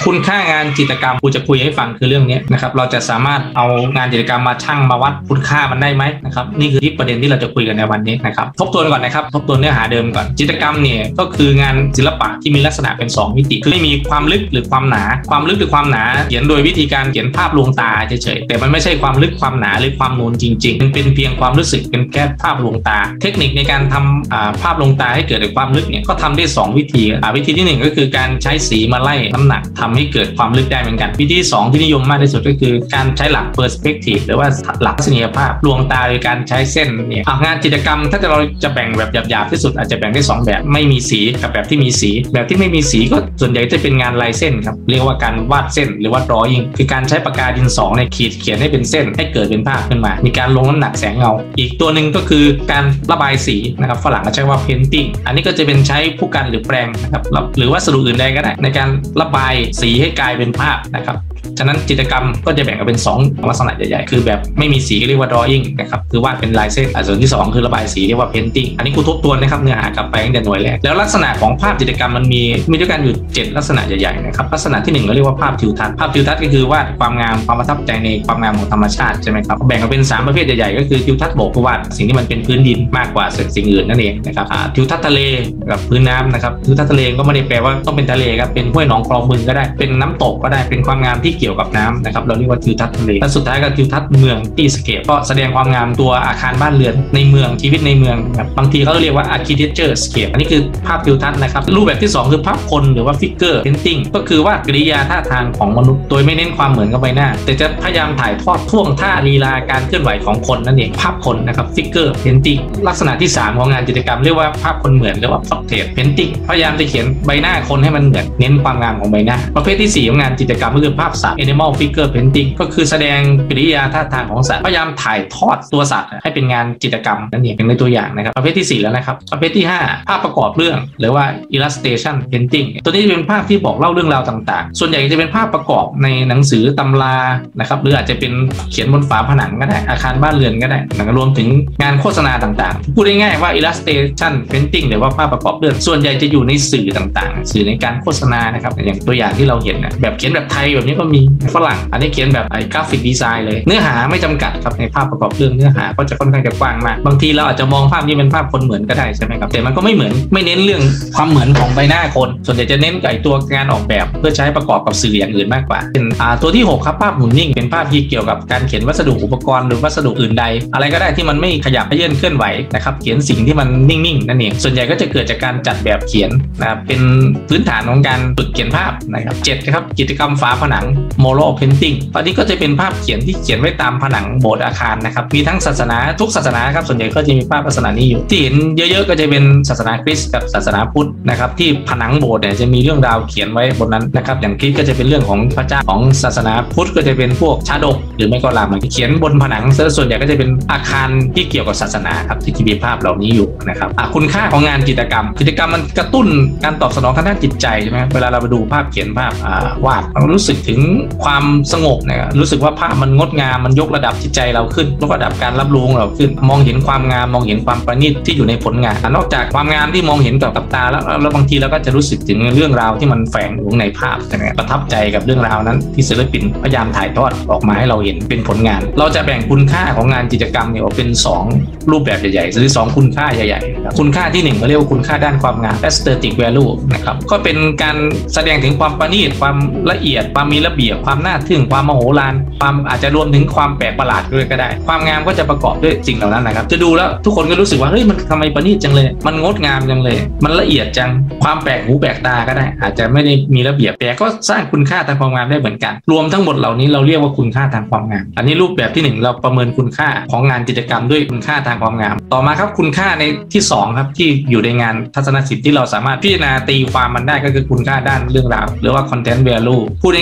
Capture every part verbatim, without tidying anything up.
คุณค่างานจิตรกรรมกูจะคุยให้ฟังคือเรื่องนี้นะครับเราจะสามารถเอางานจิตรกรรมมาชั่งมาวัดคุณค่ามันได้ไหมนะครับนี่คือที่ประเด็นที่เราจะคุยกันในวันนี้นะครับทบทวนก่อนนะครับทบทวนเนื้อหาเดิมก่อนจิตรกรรมเนี่ยก็คืองานศิลปะที่มีลักษณะเป็นสองมิติคือไม่มีความลึกหรือความหนาความลึกหรือความหนาเขียนโดยวิธีการเขียนภาพลวงตาเฉยๆแต่มันไม่ใช่ความลึกความหนาหรือความนูนจริงๆมันเป็นเพียงความรู้สึกเป็นแค่ภาพลวงตาเทคนิคในการทำภาพลวงตาให้เกิดความลึกเนี่ยก็ทำได้สองวิธีวิธีที่หนึ่งก็คือการใช้สีมาไล่น้ำหนักทำให้เกิดความลึกได้เหมือนกันวิธีที่สองที่นิยมมากที่สุดก็คือการใช้หลัก perspective หรือว่าหลักทัศนียภาพลวงตาโดยการใช้เส้นเนี่ยงานจิตรกรรมถ้าเราจะแบ่งแบบหยาบๆที่สุดอาจจะแบ่งได้สองแบบไม่มีสีกับแบบที่มีสีแบบที่ไม่มีสีก็ส่วนใหญ่จะเป็นงานลายเส้นครับเรียกว่าการวาดเส้นหรือว่า drawing คือการใช้ปากกาดินสอในขีดเขียนให้เป็นเส้นให้เกิดเป็นภาพขึ้นมามีการลงน้ำหนักแสงเงาอีกตัวหนึ่งก็คือการระบายสีนะครับฝรั่งก็ใช้ว่า painting อันนี้ก็จะเป็นใช้ผู้กันหรือแปรงนะครับหรือวัสดุอื่นใดก็ได้ในการระบายสีให้กลายเป็นภาพนะครับฉะนั้นจิตรกรรมก็จะแบ่งออกเป็นสองลักษณะใหญ่ๆคือแบบไม่มีสีเรียกว่า drawing นะครับคือวาดเป็นลายเส้นส่วนที่สองคือระบายสีเรียกว่า painting อันนี้กูทบทวนนะครับเนื้อหากลับไปตั้งแต่หน่วยแรกแล้วลักษณะของภาพจิตรกรรมมันมีมีด้วยกันอยู่เจ็ดลักษณะใหญ่ๆนะครับลักษณะที่หนึ่งเราเรียกว่าภาพทิวทัศน์ภาพทิวทัศน์ก็คือวาดความงามความประทับใจในความงามของธรรมชาติใช่ไหมครับแบ่งออกเป็นสามประเภทใหญ่ๆก็คือทิวทัศน์บกวาดสิ่งที่มันเป็นพื้นดินมากกว่าสิ่งอื่นนั่นเองนะครับทิวทัศน์ทะเลกับพื้นน้ำนะครับทิวทัศน์ทะเลก็ไม่ได้แปลว่าต้องเป็นทะเลครับเป็นห้วยหนองคลองบึงก็ได้เป็นน้ำตกก็ได้เป็นความงามที่เกี่ยวกับน้ำนะครับเราเรียกว่าทิวทัศน์ทะเลและสุดท้ายก็ทิวทัศน์เมืองที่สเกปก็แสดงความงามตัวอาคารบ้านเรือนในเมืองชีวิตในเมืองครับบางทีเขาเรียกว่า architecture scape อันนี้คือภาพทิวทัศน์นะครับรูปแบบที่สองคือภาพคนหรือว่า figure painting ก็คือวาดกริยาท่าทางของมนุษย์โดยไม่เน้นความเหมือนกับใบหน้าแต่จะพยายามถ่ายทอดท่วงท่าลีลาการเคลื่อนไหวของคนนั่นเองภาพคนนะครับ figure painting ลักษณะที่สามของงานจิตรกรรมเรียกว่าภาพคนเหมือนเรียกว่า portrait painting พยายามจะเขียนใบหน้าคนให้มันเหมือนเน้นความงามของใบหน้าประเภทที่สี่ของงานจิตรกรรมก็คือภาพสัตว์ animal figure painting ก็คือแสดงกริยาท่าทางของสัตว์พยายามถ่ายทอดตัวสัตว์ให้เป็นงานจิตรกรรมนั่นเองเป็นในตัวอย่างนะครับประเภทที่สี่แล้วนะครับประเภทที่ห้าภาพประกอบเรื่องหรือว่า illustration painting ตัวนี้จะเป็นภาพที่บอกเล่าเรื่องราวต่างๆส่วนใหญ่จะเป็นภาพประกอบในหนังสือตำรานะครับหรืออาจจะเป็นเขียนบนฝาผนังก็ได้อาคารบ้านเรือนก็ได้รวมถึงงานโฆษณาต่างๆพูดง่ายๆว่า illustration painting หรือว่าภาพประกอบเรื่องส่วนใหญ่จะอยู่ในสื่อต่างๆสื่อในการโฆษณานะครับอย่างตัวอย่างที่เราเห็นนะแบบเขียนแบบไทยแบบนี้ก็มีฝรั่งอันนี้เขียนแบบไอ้กราฟิกดีไซน์เลยเนื้อหาไม่จำกัดครับในภาพประกอบเรื่องเนื้อหาก็จะค่อนข้างจะกว้างมากบางทีเราอาจจะมองภาพนี้เป็นภาพคนเหมือนก็ได้ใช่ไหมครับแต่มันก็ไม่เหมือนไม่เน้นเรื่องความเหมือนของใบหน้าคนส่วนใหญ่จะเน้นกับตัวงานออกแบบเพื่อใช้ประกอบกับสื่ออย่างอื่นมากกว่าเป็นอ่าตัวที่หกครับภาพหมุนนิ่งเป็นภาพที่เกี่ยวกับการเขียนวัสดุอุปกรณ์หรือวัสดุอื่นใดอะไรก็ได้ที่มันไม่ขยับเขยื้อนเคลื่อนไหวนะครับเขียนสิ่งที่มันนิ่งๆนั่นเองส่วนใหญ่ก็จะเกิดจากการจัดแบบเขียนนะครับเป็นพื้นฐานของการฝึกเขียนภาพนะครับเจ็ดครับกิจกรรมฝาผนัง mural painting ตอนนี้ก็จะเป็นภาพเขียนที่เขียนไว้ตามผนังโบสถ์อาคารนะครับมีทั้งศาสนาทุกศาสนาครับส่วนใหญ่ก็จะมีภาพลักษณะนี้อยู่ที่เห็นเยอะๆก็จะเป็นศาสนาคริสต์กับศาสนาพุทธนะครับที่ผนังโบสถ์เนี่ยจะมีเรื่องราวเขียนไว้บนนั้นนะครับอย่างคริสต์ก็จะเป็นเรื่องของพระเจ้าของศาสนาพุทธก็จะเป็นพวกชาดกหรือไม่ก็รามเขียนบนผนังส่วนใหญ่ก็จะเป็นอาคารที่เกี่ยวกับศาสนาครับที่มีภาพเหล่านี้อยู่นะครับคุณค่าของงานจิตรกรรมกิจกรรมมันกระตุ้นการตอบสนองทางด้านจิตใจใช่ไหมเวลาเราไปดูภาพเขียนภาพวาดเรารู้สึกถึงความสงบนะครับรู้สึกว่าภาพมันงดงามมันยกระดับจิตใจเราขึ้นยกระดับการรับรู้เราขึ้นมองเห็นความงามมองเห็นความประณีตที่อยู่ในผลงานนอกจากความงามที่มองเห็นกับตาแล้วแล้วบางทีเราก็จะรู้สึกถึงเรื่องราวที่มันแฝงอยู่ในภาพใช่ไหมประทับใจกับเรื่องราวนั้นที่ศิลปินพยายามถ่ายทอดออกมาให้เราเห็นเป็นผลงานเราจะแบ่งคุณค่าของงานกิจกรรมเนี่ยออกเป็นสองรูปแบบใหญ่ๆหรือสองคุณค่าใหญ่ๆคุณค่าที่หนึ่งเราเรียกว่าคุณค่าด้านความงาม aesthetic value นะครับก็เป็นการแสดงถึงความประณีตความละเอียดความมีระเบียบความน่าทึ่งความมโหฬารความอาจจะรวมถึงความแปลกประหลาดด้วยก็ได้ความงามก็จะประกอบด้วยสิ่งเหล่านั้นนะครับจะดูแล้วทุกคนก็รู้สึกว่าเฮ้ยมันทำไมประณีตจังเลยมันงดงามจังเลยมันละเอียดจังความแปลกหูแปลกตาก็ได้อาจจะไม่ได้มีระเบียบแต่ก็สร้างคุณค่าทางความงามได้เหมือนกันรวมทั้งหมดเหล่านี้เราเรียกว่าคุณค่าทางความงามอันนี้รูปแบบที่หนึ่งเราประเมินคุณค่าของงานจิตรกรรมด้วยคุณค่าทางความงามต่อมาครับคุณค่าในที่สองครับที่อยู่ในงานทัศนศิลป์ที่เราสามารถพิจารณาตีความมันได้ก็คือคุณค่าด้านเรื่องราวหรือว่า content value พูดง่ายๆคือ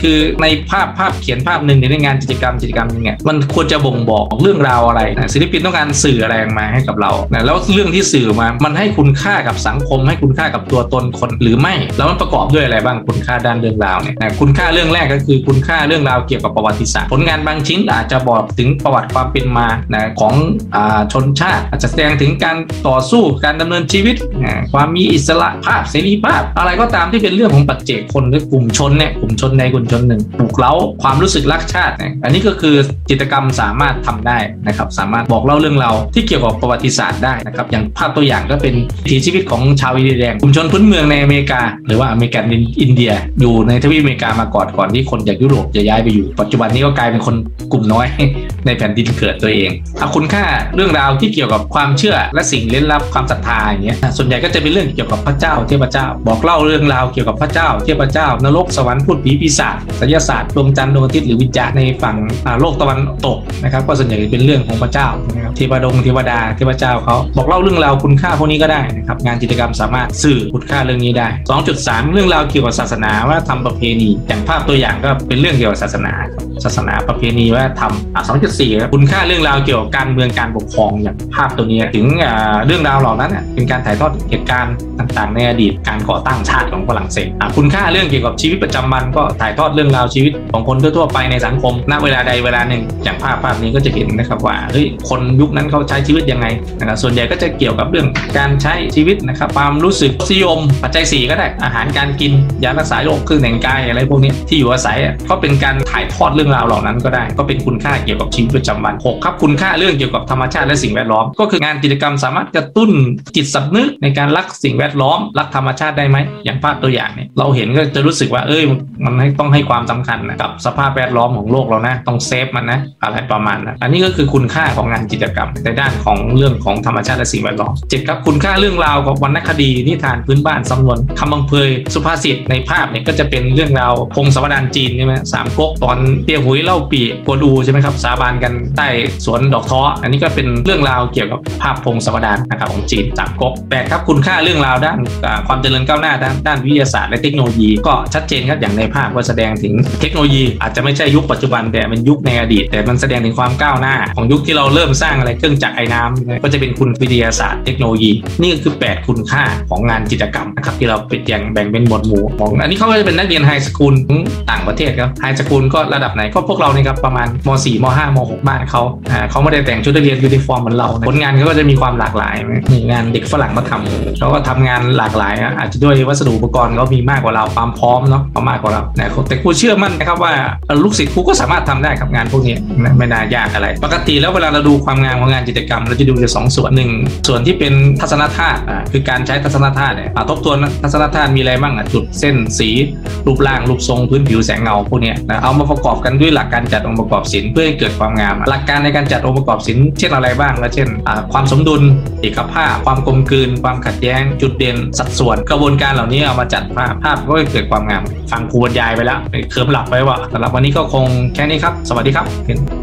คือในภาพภาพเขียนภาพหนึ่งในงานกิจกรรมกิจกรรมนึงเนี่ยมันควรจะบ่งบอกเรื่องราวอะไรนะศิลปินต้องการสื่ออะไรมาให้กับเรานะแล้วเรื่องที่สื่อมามันให้คุณค่ากับสังคมให้คุณค่ากับตัวตนคนหรือไม่แล้วมันประกอบด้วยอะไรบ้างคุณค่าด้านเรื่องราวเนี่ยนะคุณค่าเรื่องแรกก็คือคุณค่าเรื่องราวเกี่ยวกับประวัติศาสตร์ผลงานบางชิ้นอาจจะบอกถึงประวัติความเป็นมานะของอ่าชนชาติอาจจะแสดงถึงการต่อสู้การดำเนินชีวิตนะความมีอิสระภาพเสรีภาพอะไรก็ตามที่เป็นเรื่องของปัจเจกคนหรือกลุ่มชนเนี่ยกลุ่มชนในกลุ่มชนหนึ่งปลุกเร้าความรู้สึกรักชาตินะอันนี้ก็คือจิตรกรรมสามารถทำได้นะครับสามารถบอกเล่าเรื่องราวที่เกี่ยวกับประวัติศาสตร์ได้นะครับอย่างภาพตัวอย่างก็เป็นวิถีชีวิตของชาวอินเดียแดงกลุ่มชนพื้นเมืองในอเมริกาหรือว่าอเมริกันอินเดียอยู่ในทวีปอเมริกามาก่อนก่อนที่คนจากยุโรปจะย้ายไปอยู่ปัจจุบันนี้ก็กลายเป็นคนกลุ่มน้อยในแผ่นดินเกิดตัวเองเอาคุณค่าเรื่องราวที่เกี่ยวกับความเชื่อและสิ่งเล่นลับความศรัทธาอย่างเงี้ยส่วนใหญ่ก็จะเป็นเรื่องเกี่ยวกับพระเจ้าเทพเจ้าบอกเล่าเรื่องราวเกี่ยวกับพระเจ้าเทพเจ้านรกสวรรค์พูดผีปีศาจไสยศาสตร์ดวงจันทร์ดวงอาทิตย์หรือวิญญาณในฝั่งโลกตะวันตกนะครับก็ส่วนใหญ่เป็นเรื่องของพระเจ้านะครับเทวดงเทวดาเทพเจ้าเขาบอกเล่าเรื่องราวคุณค่าพวกนี้ก็ได้นะครับงานจิตรกรรมสามารถสื่อคุณค่าเรื่องนี้ได้ สองจุดสาม เรื่องราวเกี่ยวกับศาสนาว่าทำประเพณีอย่างภาพตัวอย่างก็เป็นเรื่องเกี่ยวกับศาสนาศาสนาประเพณีว่าทำอ่ะ สองจุดสี่ คุณค่าเรื่องราวเกี่ยวกับการเมืองการปกครองอย่างภาพตัวนี้ถึงเรื่องราวเหล่านั้นเป็นการถ่ายทอดเหตุการณ์ต่างๆในอดีตการก่อตั้งชาติของฝรั่งเศสคุณค่าเรื่องเกี่ยวกับชีวิตประจำวันก็ถ่ายทอดเรื่องราวชีวิตของคนทั่วๆไปในสังคมณเวลาใดเวลาหนึ่งอย่างภาพภาพนี้ก็จะเห็นนะครับว่าเฮ้ยคนยุคนั้นเขาใช้ชีวิตยังไงนะครับส่วนใหญ่ก็จะเกี่ยวกับเรื่องการใช้ชีวิตนะครับความรู้สึกนิยมปัจจัยสี่ก็ได้อาหารการกินยารักษาโรคเครื่องแต่งกายอะไรพวกนี้ที่อยู่อาศัยก็เป็นการถ่ายทอดเรื่องราวเหล่านั้นก็ได้ก็เป็นคุณค่าเกี่ยวกับชีวิตประจำวันหกครับคุณค่าเรื่องเกี่ยวกับธรรมชาติและสิ่งแวดล้อมก็คืองานกิจกรรมสามารถกระตุ้นจิตสำนึกในการรักสิ่งแวดล้อมรักธรรมชาติได้ไหมอย่างภาพตัวอย่างเนี่ยเราเห็นก็จะรู้สึกว่าเอ้ยมันให้ต้องให้ความสำคัญนะกับสภาพแวดล้อมของโลกเรานะต้องเซฟมันนะอะไรประมาณนั้นอันนี้ก็คือคุณค่าของงานกิจกรรมในด้านของเรื่องของธรรมชาติและสิ่งแวดล้อมเจ็ดครับคุณค่าเรื่องราวของวรรณคดีนิทานพื้นบ้านสำนวนคำบังเพยสุภาษิตในภาพเนี่ยก็จะเป็นเรื่องราวพงศาวดารจีนใช่ไหมสามก๊กตอนเตี้ยหุยเล่าปี่กวนอูใช่ไหมครับสาบานกันใต้สวนดอกท้ออันนี้ก็เป็นเรื่องราวเกี่ยวกับภาพพงศาวดารนะครับของจีนสามก๊กแปดครับคุณค่าเรื่องราวด้านความเจริญก้าวหน้าด้านด้านวิทยาศาสตร์และเทคโนโลยีก็ชัดเจนครับอย่างในภาพก็แสดงถึงเทคโนโลยีอาจจะไม่ใช่ยุคปัจจุบันแต่เป็นยุคในอดีตแต่มันแสดงถึงความก้าวหน้าของยุคที่เราเริ่มสร้างอะไรเครื่องจักรไอ้น้ำก็จะเป็นคุณวิทยาศาสตร์เทคโนโลยีนี่ก็คือแปดคุณค่าของงานกิจกรรมนะครับที่เราเป็นแบ่งแบ่งเป็นหมวดหมู่ของอันนี้เขาก็จะเป็นนักเรียนไฮสคูลต่างประเทศครับไฮสคูลก็ระดับไหนก็พวกเราเนี่ยครับประมาณม.สี่ ม.ห้า ม.หก บ้านเขาอ่าเขาไม่ได้แต่งชุดนักเรียนยูนิฟอร์มเหมือนเราผลงานเขาก็จะมีความหลากหลายนี่งานเด็กฝรั่งก็ทำเขาก็ทำงานหลากหลายอาจจะด้วยวัสดุอุปกรณ์เขามีมากกว่าเราความพร้อมเนาะเขามากกว่าเราแต่ครูเชื่อมั่นนะครับว่าลูกศิษย์ครูก็สามารถทำได้ครับงานพวกนี้ไม่น่ายากอะไรปกติแล้วเวลาเราดูความงามของงานจิตรกรรมเราจะดูอยู่สองส่วนหนึ่งส่วนที่เป็นทัศนธาตุอ่าคือการใช้ทัศนธาตุเนี่ยทบทวนทัศนธาตุมีอะไรบ้างอ่ะจุดเส้นสีรูปร่างรูปทรงพื้นผิวแสงเงาพวกนี้นะเอามาประกอบกันด้วยหลักการจัดองค์ประกอบศิลป์เพื่อให้เกิดความงามหลักการในการจัดองค์ประกอบศิลป์เช่นอะไรบ้างและเช่นความสมดุลเอกภาพความกลมกลืนความขัดแย้งจุดเด่นสัดส่วนกระบวนการเหล่านี้เอามาจัดภาพภาพก็เกิดความงามฟังครูบรรยายไปแล้วเคลิ้มหลับไปว่าสำหรับวันนี้ก็คงแค่นี้ครับสวัสดีครับ